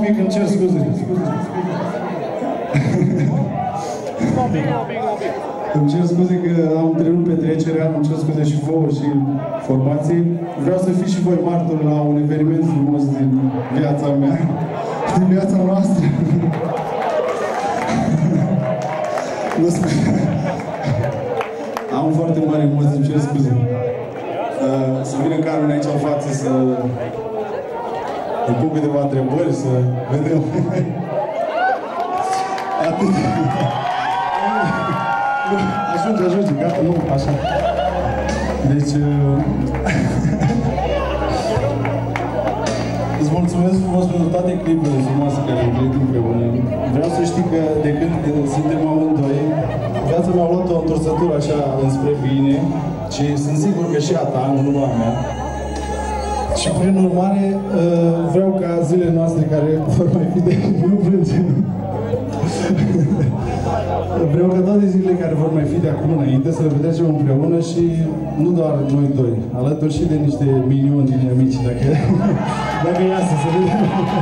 pic, îmi cer scuze. Îmi cer scuze că am întrerupt petrecerea, îmi cer scuze și vouă și formației. Vreau să fiți și voi martori la un eveniment frumos din viața mea, din viața noastră. Am foarte mare emoție, îmi cer scuze. Să vină Carmen aici în față să îi pun câteva întrebări, să vedem. Atât. Ajunge, gata, nu, așa. Deci... îți mulțumesc frumos pentru toate clipurile frumoase care le-am trăit împreună. Vreau să știi că de când suntem amândoi, viața mea a luat o întorsătură așa înspre bine și sunt sigur că și a ta, nu numai a mea. Și prin urmare, vreau ca zilele noastre care vor mai fi de... Nu plângem. Vreau ca toate zilele care vor mai fi de acum înainte să le petrecem împreună și nu doar noi doi, alături și de niște miniuni din amici, dacă e asta, să vedem.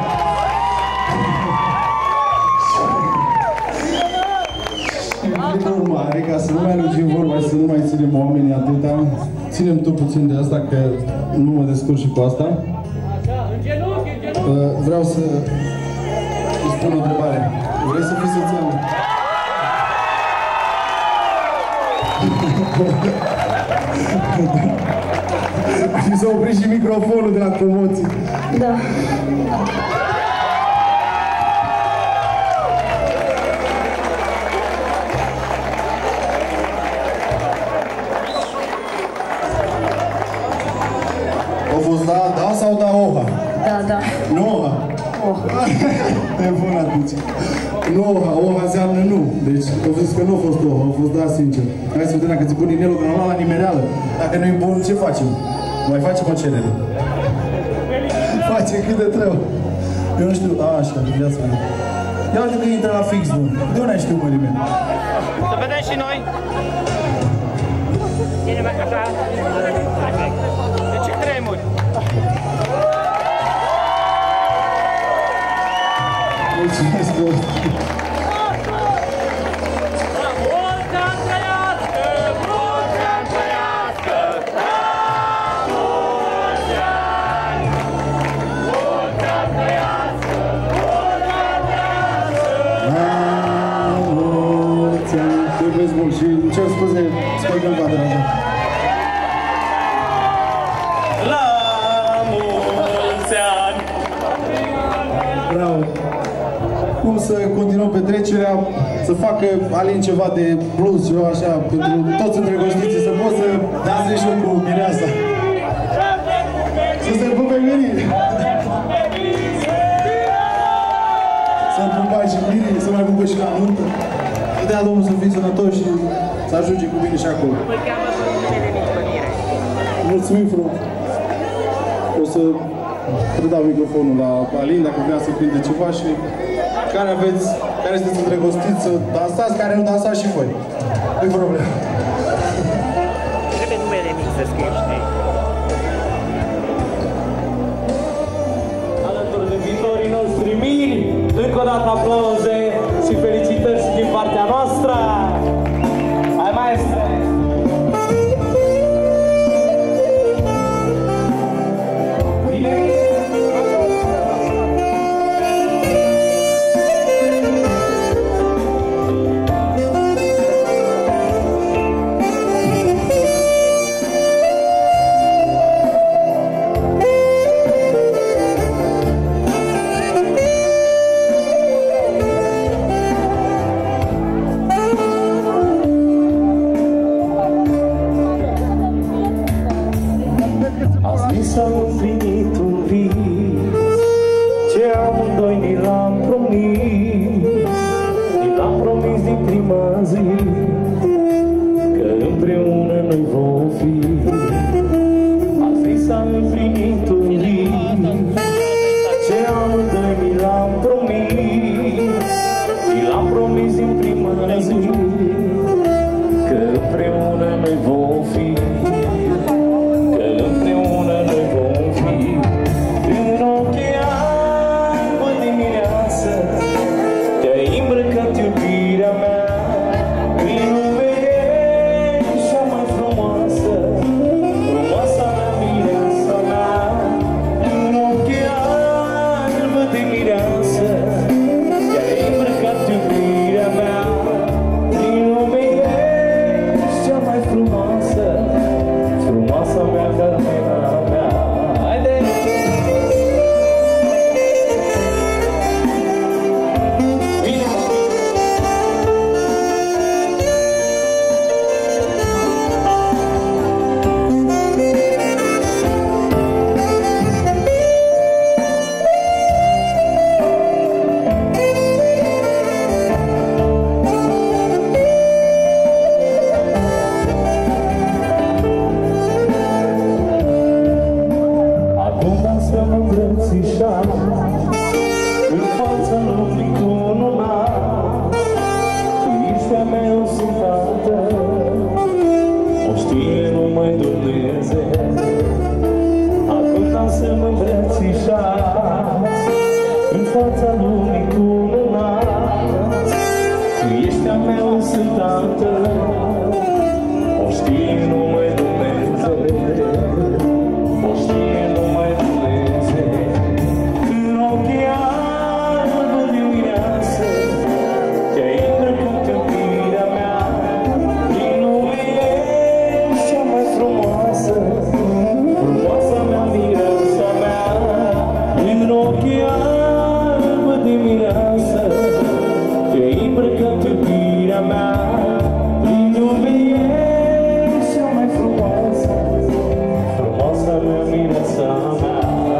Și prin urmare, ca să nu mai lungim vorba și să nu mai ținem oamenii atâta, ținem tu puțin de asta, că nu mă descurc și cu asta. Vreau să îți pun o întrebare. Vrei să fii soția mea? Și s-a oprit și microfonul de la comoții. Da. A fost da sau da oha? Da. Nu oha? Oha. E bun atunci. Nu oha înseamnă nu. Deci, au zis că nu a fost oha, a fost da sincer. Hai să vedem dacă ți pun inelul de la nimereală. Dacă nu-i bun, ce facem? Mai facem o cerere. Facem cât de trebuie. Eu nu știu, așa, viața mea. Ia uite că intră la fix, nu. De unde ai știu, mării mea? Să vedem și noi. Ține mai așa. De ce tremuri? Mulțumesc, și îmi cer scuze, sper că nu va deranja. La mulți ani! Bravo! Cum să continuăm petrecerea, să facă Alin ceva de blues, eu așa, pentru toți îndrăgostiții, să pot să dansez și eu cu mireasa. Să se pupe mirii! Să-mi pupai și mirii, să mai pupe și la nuntă. Să dea Domnul să fii sănătoși și să ajunge cu bine și acolo. Mulțumim frumos! O să predau microfonul la Alin, dacă vrea să prinde ceva și care sunteți îndrăgostiți să dansați, care nu dansați și voi. Nu-i problemă. Trebuie numele mic să scrii, știi? Alături de viitorii noștri miri, încă o dată aplauze și felicitări și din partea noastră. Hai, maestre! S-a împlinit un vis ce amândoi ni l-am promis din prima zi, că împreună noi vom fi. Azi s-a împlinit un vis ce amândoi ni l-am promis din prima zi, că împreună noi vom fi. În ochii albă dimineața mă îmbrățișa în fața lumii cununat. Tu ești a mea, eu sunt tată, o știe numai Dumnezeu. Ascultam să mă îmbrățișați în fața lumii cununat. Tu ești a mea, eu sunt tată, o știe numai Dumnezeu. O știe numai Dumnezeu. În ochii albă dimineață te-ai îmbrăcat în firea mea. Din lume ești cea mai frumoasă, frumoasa mea, mireasa mea. În ochii albă dimineață te-ai îmbrăcat în firea mea. Din lume ești cea mai frumoasă, frumoasa mea, mireasa mea.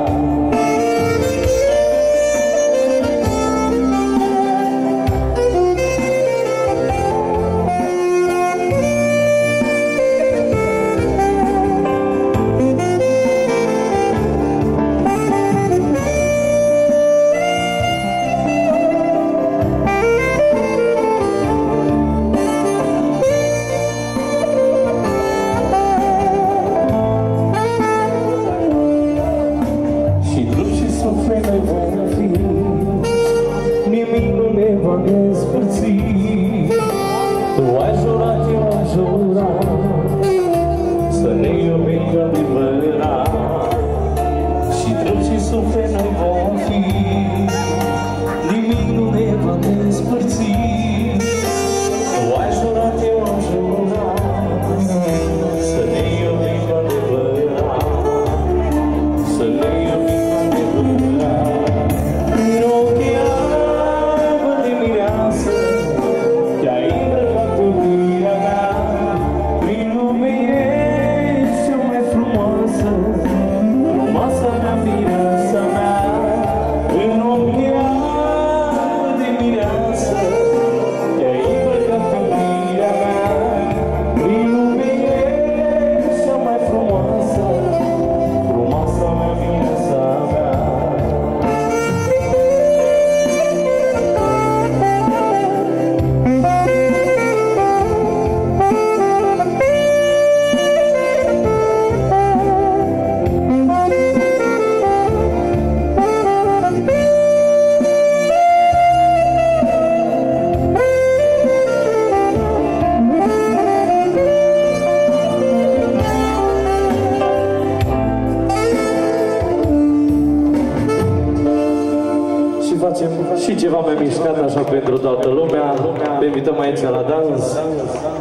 Și trup și suflet noi vom fi, nimic nu ne va despărți. Tu ai jurat, eu am jurat, să ne iubim cu adevărat. Și trup și suflet noi vom fi, nimic nu ne va despărți. Tu ai jurat, eu am jurat, să ne iubim cu adevărat. Să ne iubim cu adevărat. În ochii albă dimineață te-ai îmbrăcat în firea mea. Prin lume ești cea mai frumoasă, frumoasa mea, mireasa mea. În ochii albă dimineață te-ai îmbrăcat în firea mea. Prin lume ești cea mai frumoasă, frumoasa mea, mireasa mea. Și facem și ceva mai mișcat așa pentru toată lumea. Ne invităm aici la dans.